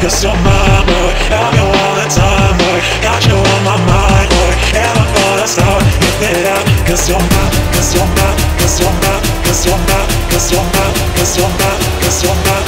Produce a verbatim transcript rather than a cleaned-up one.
cause you're mine, boy. Have you all the time, boy. Got you on my mind, boy. Never gonna stop, give it up, cause you're mine, cause you're mine, cause you're mine, cause you're mine, cause you're mine, cause you're mine, cause you're mine.